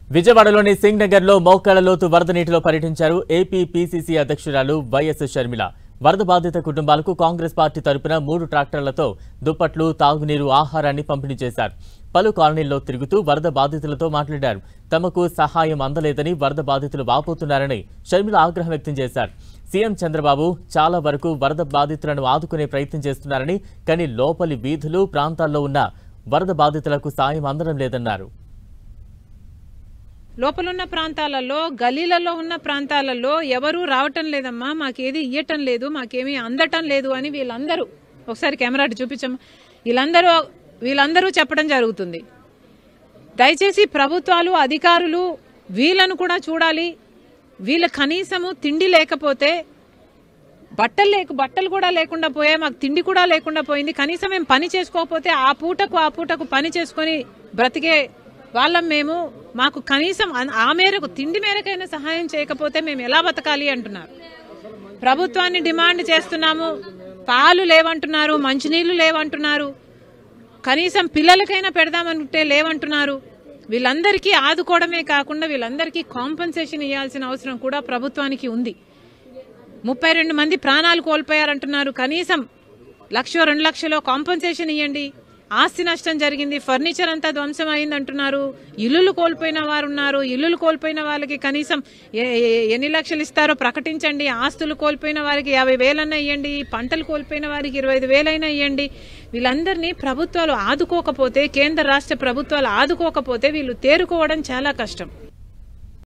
విజయవాడలోని సింగ్ నగర్ లో మోకాళ్ల లోతు వరద నీటిలో పర్యటించారు ఏపీ పీసీసీ అధ్యక్షురాలు వైఎస్ షర్మిల. వరద బాధిత కుటుంబాలకు కాంగ్రెస్ పార్టీ తరపున 3 ట్రాక్టర్లతో దుప్పట్లు, తాగునీరు, ఆహారాన్ని పంపిణీ చేశారు. పలు కాలనీల్లో తిరుగుతూ వరద బాధితులతో మాట్లాడారు. తమకు సహాయం అందలేదని వరద బాధితులు వాపోతున్నారని షర్మిల ఆగ్రహం వ్యక్తం చేశారు. సీఎం చంద్రబాబు చాలా వరకు వరద బాధితులను ఆదుకునే ప్రయత్నం చేస్తున్నారని, కానీ లోపలి వీధులు, ప్రాంతాల్లో ఉన్న వరద బాధితులకు సాయం అందడం లేదన్నారు. లోపలున్న ప్రాంతాలలో, గలీలలో ఉన్న ప్రాంతాలలో ఎవరూ రావటం లేదమ్మా, మాకేది ఇయ్యటం లేదు, మాకేమీ అందటం లేదు అని వీళ్ళందరూ, ఒకసారి కెమెరా చూపించమ్మా, వీళ్ళందరూ చెప్పడం జరుగుతుంది. దయచేసి ప్రభుత్వాలు, అధికారులు వీళ్ళను కూడా చూడాలి. వీళ్ళ కనీసము తిండి లేకపోతే, బట్టలు కూడా లేకుండా పోయాయి, మాకు తిండి కూడా లేకుండా పోయింది. కనీసం మేము పని చేసుకోకపోతే ఆ పూటకు పని చేసుకొని బ్రతికే వాళ్ళం మేము. మాకు కనీసం ఆ మేరకు, తిండి మేరకైనా సహాయం చేయకపోతే మేము ఎలా బతకాలి అంటున్నారు. ప్రభుత్వాన్ని డిమాండ్ చేస్తున్నాము. పాలు లేవంటున్నారు, మంచినీళ్లు లేవంటున్నారు, కనీసం పిల్లలకైనా పెడదామనుకుంటే లేవంటున్నారు. వీళ్ళందరికీ ఆదుకోవడమే కాకుండా వీళ్ళందరికీ కాంపెన్సేషన్ ఇవ్వాల్సిన అవసరం కూడా ప్రభుత్వానికి ఉంది. 32 మంది ప్రాణాలు కోల్పోయారంటున్నారు. కనీసం 1,00,000, 2 లక్షలు కాంపెన్సేషన్ ఇవ్వండి. ఆస్తి నష్టం జరిగింది, ఫర్నిచర్ అంతా ధ్వంసం అయిందంటున్నారు. ఇల్లులు కోల్పోయిన వారు ఉన్నారు. ఇల్లులు కోల్పోయిన వాళ్ళకి కనీసం ఎన్ని లక్షలు ఇస్తారో ప్రకటించండి. ఆస్తులు కోల్పోయిన వారికి 50,000 ఇవ్వండి. పంటలు కోల్పోయిన వారికి 25,000 ఇవ్వండి. వీళ్ళందరినీ ప్రభుత్వాలు ఆదుకోకపోతే, కేంద్ర రాష్ట్ర ప్రభుత్వాలు ఆదుకోకపోతే వీళ్ళు తేరుకోవడం చాలా కష్టం.